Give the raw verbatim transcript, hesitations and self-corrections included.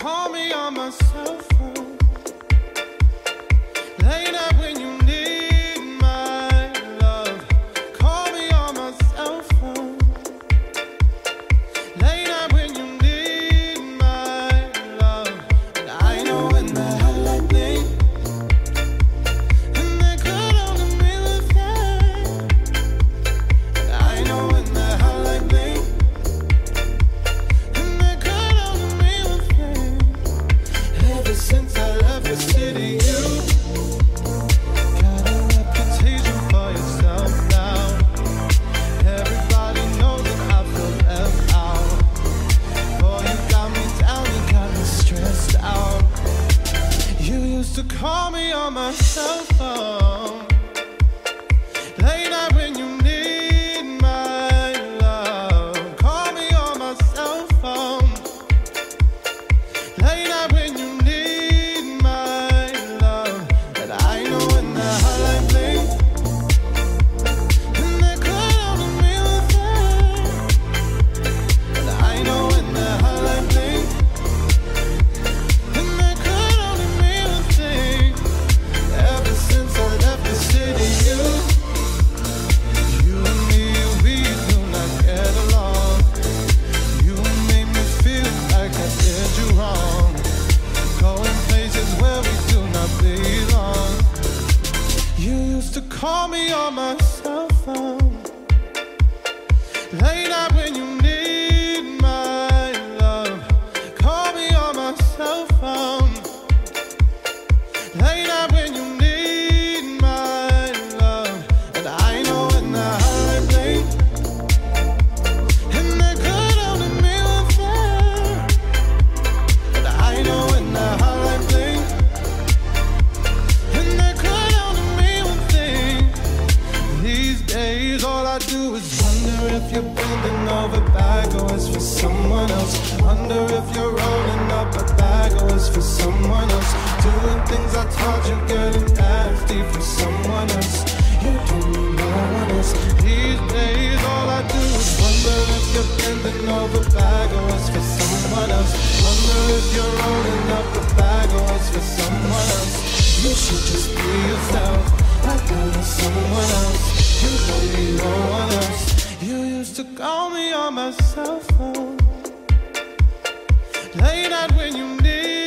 call me on my cell phone. Late night when you need my love. Call me on my cell phone. Late night when you need my love. And I know when the hotline bling, and they could only be the same. And I know when the hotline bling, and they could only be the same. Ever since I left the city, you got a reputation for yourself now. Everybody knows that I feel left out. Boy, you got me down, you got me stressed out. You used to call me on my cell phone. Late night when you need my love. Call me on my cell phone. Late night when you need my love. And I know when the hotline bling, and they could only be the same. And I know when the hotline bling, and they could only be the same. Ever since I left the city, you, you and me, we do not get along. You made me feel like I did you wrong. Going places where we do not belong. You used to call me on my cell phone. Late night when you need my love. Call me on my cell phone. Late night when you need my love. And I know when the hotline bling, and they could only be the same. And I know when the hotline bling, and they could only be one thing. These days all I do is wonder if you're bending over backwards for someone else. Wonder if you're rolling up a bag or it's for someone else. Doing things I taught you, getting nasty for someone else. You don't need no one else. These days all I do is wonder if you're bending over backwards for someone else. Wonder if you're rolling up a bag or it's for someone else. You should just be yourself, like there was someone else. You don't need no one else. You used to call me on my cell phone. Late night when you need